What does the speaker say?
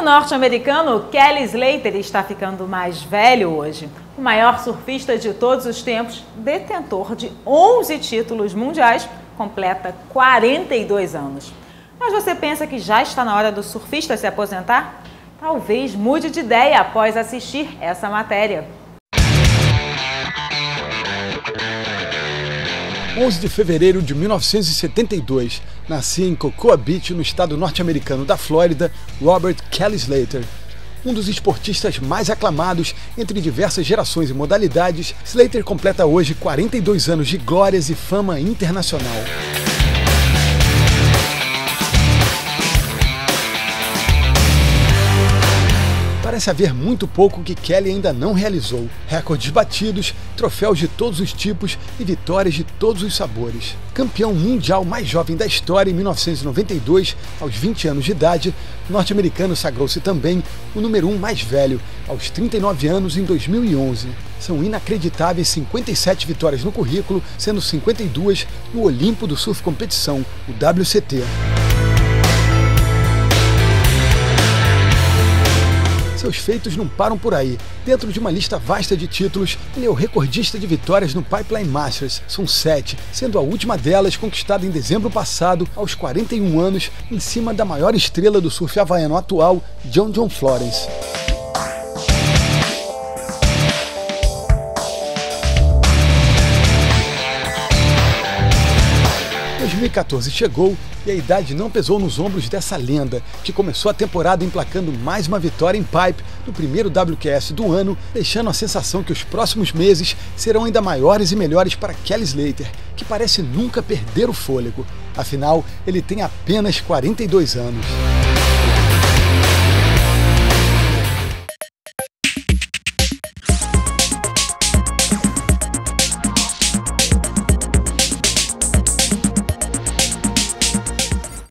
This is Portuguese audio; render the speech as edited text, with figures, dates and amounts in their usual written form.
O norte-americano Kelly Slater está ficando mais velho hoje. O maior surfista de todos os tempos, detentor de 11 títulos mundiais, completa 42 anos. Mas você pensa que já está na hora do surfista se aposentar? Talvez mude de ideia após assistir essa matéria. 11 de fevereiro de 1972, nascia em Cocoa Beach, no estado norte-americano da Flórida, Robert Kelly Slater. Um dos esportistas mais aclamados entre diversas gerações e modalidades, Slater completa hoje 42 anos de glórias e fama internacional. Parece haver muito pouco que Kelly ainda não realizou. Recordes batidos, troféus de todos os tipos e vitórias de todos os sabores. Campeão mundial mais jovem da história em 1992, aos 20 anos de idade, o norte-americano sagrou-se também o número 1 mais velho, aos 39 anos em 2011. São inacreditáveis 57 vitórias no currículo, sendo 52 no Olimpo do Surf Competição, o WCT. Seus feitos não param por aí. Dentro de uma lista vasta de títulos, ele é o recordista de vitórias no Pipeline Masters. São 7, sendo a última delas conquistada em dezembro passado, aos 41 anos, em cima da maior estrela do surf havaiano atual, John Florence. Em 2014 chegou e a idade não pesou nos ombros dessa lenda, que começou a temporada emplacando mais uma vitória em pipe no primeiro WQS do ano, deixando a sensação que os próximos meses serão ainda maiores e melhores para Kelly Slater, que parece nunca perder o fôlego. Afinal, ele tem apenas 42 anos.